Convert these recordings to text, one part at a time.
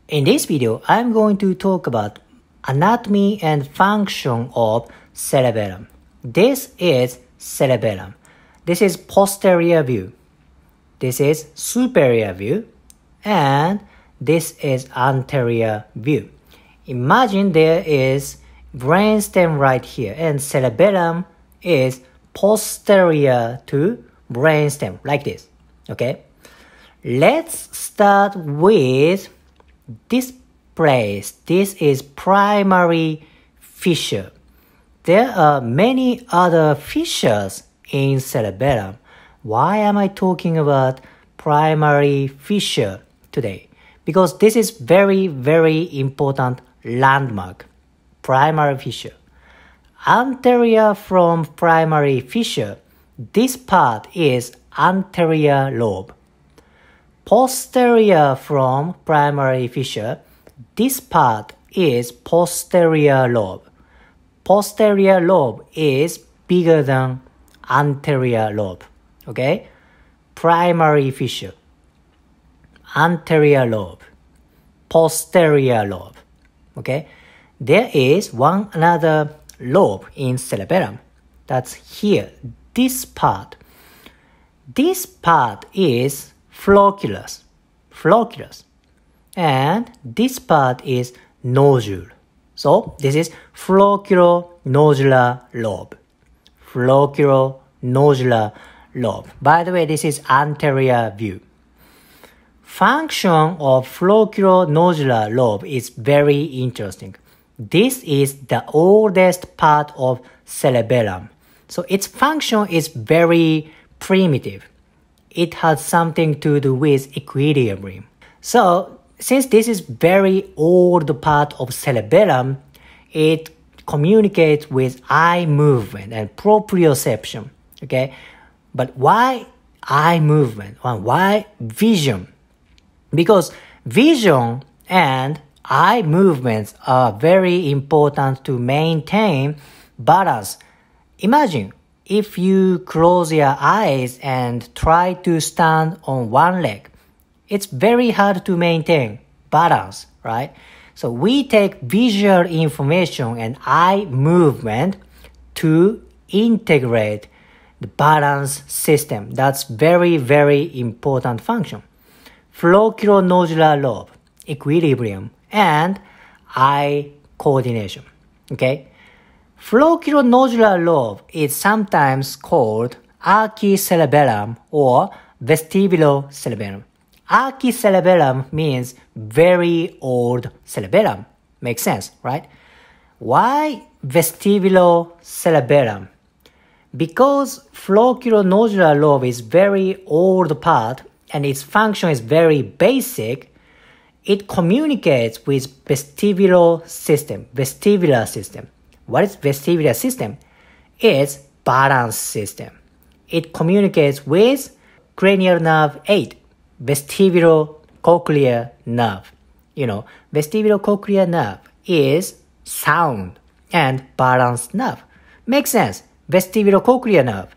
In this video, I'm going to talk about anatomy and function of cerebellum. This is cerebellum. This is posterior view. This is superior view. And this is anterior view. Imagine there is brainstem right here, and cerebellum is posterior to brainstem, like this. Okay? Let's start with this place. This is primary fissure. There are many other fissures in cerebellum. Why am I talking about primary fissure today? Because this is very, very important landmark. Primary fissure. Anterior from primary fissure, this part is anterior lobe. Posterior from primary fissure, this part is posterior lobe. Posterior lobe is bigger than anterior lobe. Okay? Primary fissure. Anterior lobe. Posterior lobe. Okay? There is one another lobe in cerebellum. That's here. This part. This part is Flocculus. Flocculus. And this part is nodule. So this is flocculonodular lobe. Flocculonodular lobe. By the way, this is anterior view. Function of flocculonodular lobe is very interesting. This is the oldest part of cerebellum. So its function is very primitive. It has something to do with equilibrium. So since this is very old part of cerebellum, it communicates with eye movement and proprioception. Okay, but why eye movement? Why vision? Because vision and eye movements are very important to maintain balance. Imagine if you close your eyes and try to stand on one leg. It's very hard to maintain balance, right? So we take visual information and eye movement to integrate the balance system. That's very, very important function. Flocculonodular lobe, equilibrium, and eye coordination. Okay? Flocculonodular lobe is sometimes called archicerebellum or vestibulocerebellum. Archicerebellum means very old cerebellum. Makes sense, right? Why vestibulocerebellum? Because flocculonodular lobe is very old part and its function is very basic, it communicates with vestibular system. Vestibular system. What is vestibular system? It's balance system. It communicates with cranial nerve 8, vestibulocochlear nerve. Vestibulocochlear nerve is sound and balance nerve. Makes sense. Vestibulocochlear nerve.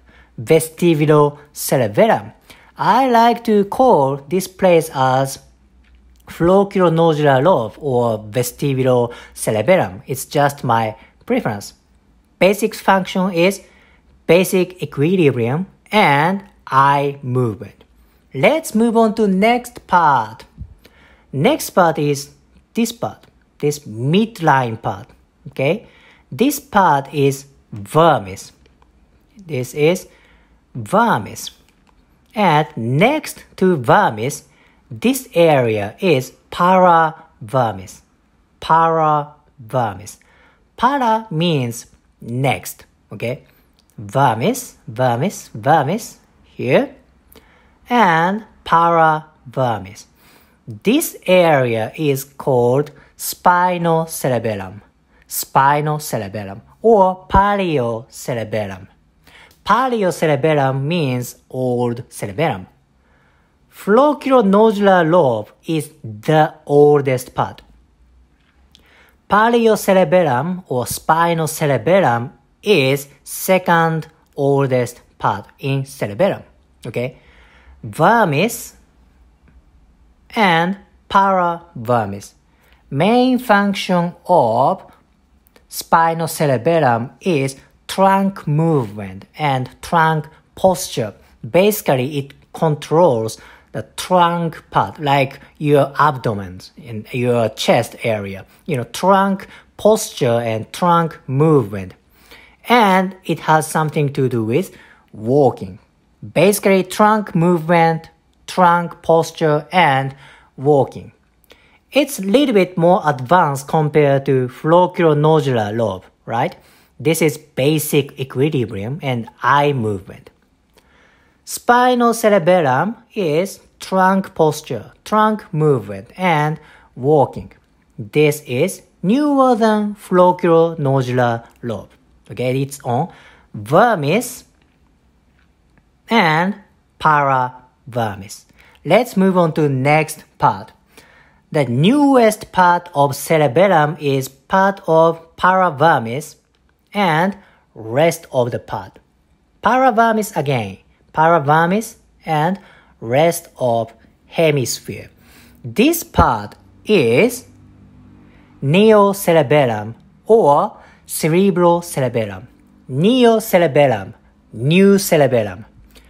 Vestibulocerebellum. I like to call this place as flocculonodular lobe or vestibulocerebellum. It's just my preference. Basic function is basic equilibrium and eye movement. Let's move on to next part. Next part is this part, this midline part. Okay, this part is vermis. This is vermis. And next to vermis, this area is paravermis. Paravermis. Para means next. Okay, vermis, vermis, vermis here, and paravermis. This area is called spinal cerebellum. Spinal cerebellum or paleocerebellum. Paleocerebellum means old cerebellum. Flocculonodular lobe is the oldest part. Paleocerebellum or spinal cerebellum is second oldest part in cerebellum. Okay, vermis and paravermis. Main function of spinal cerebellum is trunk movement and trunk posture. Basically, it controls the trunk part, like your abdomen in your chest area. Trunk posture and trunk movement. And it has something to do with walking. Basically, trunk movement, trunk posture, and walking. It's a little bit more advanced compared to flocculonodular lobe, right? This is basic equilibrium and eye movement. Spinal cerebellum is trunk posture, trunk movement, and walking. This is newer than flocculonodular lobe. Okay, it's on vermis and paravermis. Let's move on to next part. The newest part of cerebellum is part of paravermis and rest of the part. Paravermis again. Paravermis and rest of hemisphere. This part is Neocerebellum or cerebrocerebellum. Neocerebellum, new cerebellum.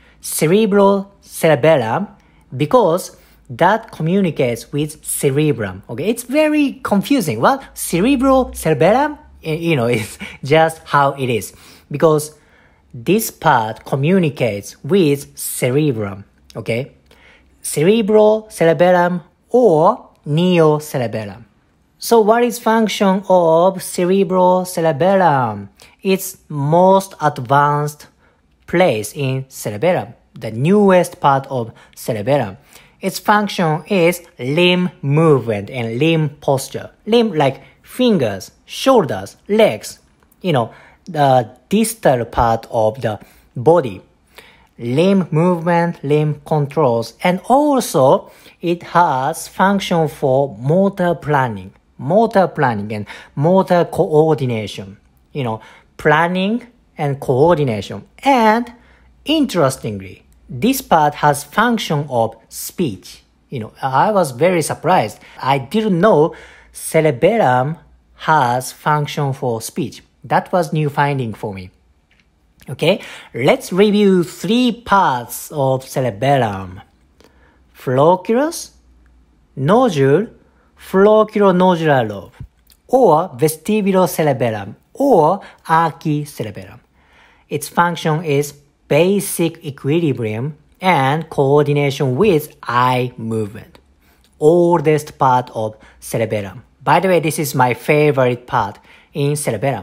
Cerebrocerebellum because that communicates with cerebrum. Okay, it's very confusing. Well, cerebrocerebellum, it's just how it is. Because this part communicates with cerebrum. Okay, cerebrocerebellum or neocerebellum. So what is function of cerebrocerebellum? It's most advanced place in cerebellum, the newest part of cerebellum. Its function is limb movement and limb posture. Limb like fingers, shoulders, legs, the distal part of the body. Limb movement, limb controls, and also it has function for motor planning and motor coordination. Planning and coordination. And interestingly, this part has function of speech. I was very surprised. I didn't know cerebellum has function for speech. That was new finding for me. Okay, let's review 3 parts of cerebellum. Flocculus, nodule, flocculonodular lobe, or vestibulocerebellum, or archicerebellum. Its function is basic equilibrium and coordination with eye movement. Oldest part of cerebellum. By the way, this is my favorite part in cerebellum.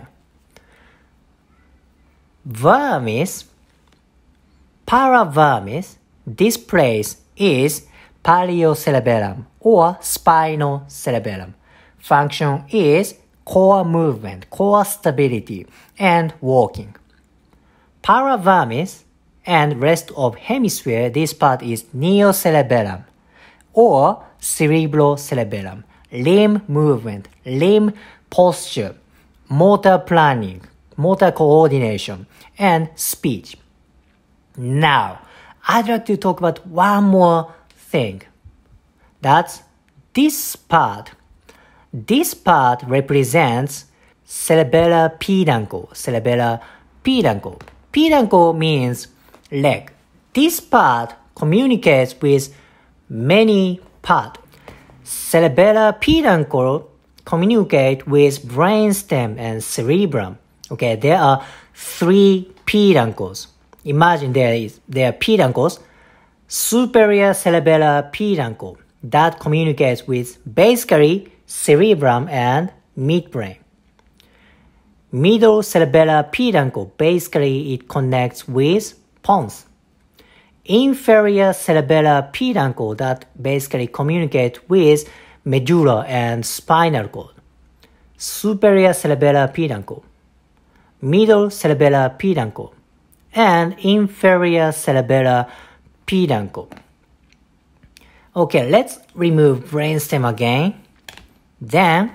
Vermis, paravermis, this place is paliocerebellum or spinal cerebellum. Function is core movement, core stability, and walking. Paravermis and rest of hemisphere, this part is neocerebellum or cerebrocerebellum. Limb movement, limb posture, motor planning, motor coordination, and speech. Now, I'd like to talk about one more thing. That's this part. This part represents cerebellar peduncle. Cerebellar peduncle. Peduncle means leg. This part communicates with many parts. Cerebellar peduncle communicate with brainstem and cerebrum. Okay, there are 3 peduncles. Imagine there are peduncles. Superior cerebellar peduncle that communicates with basically cerebrum and midbrain. Middle cerebellar peduncle, basically it connects with pons. Inferior cerebellar peduncle that basically communicates with medulla and spinal cord. Superior cerebellar peduncle, middle cerebellar peduncle, and inferior cerebellar peduncle. Okay, let's remove brainstem again. Then,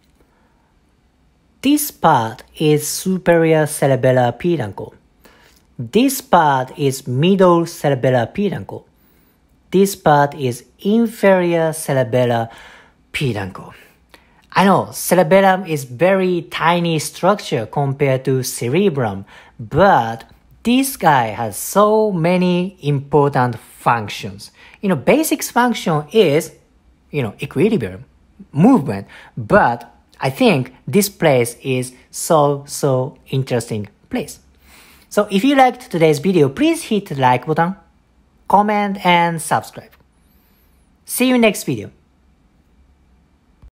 this part is superior cerebellar peduncle. This part is middle cerebellar peduncle. This part is inferior cerebellar peduncle. I know cerebellum is very tiny structure compared to cerebellum, but this guy has so many important functions. Basic function is, equilibrium, movement, but I think this place is so interesting place. So if you liked today's video, please hit the like button, comment and subscribe. See you next video.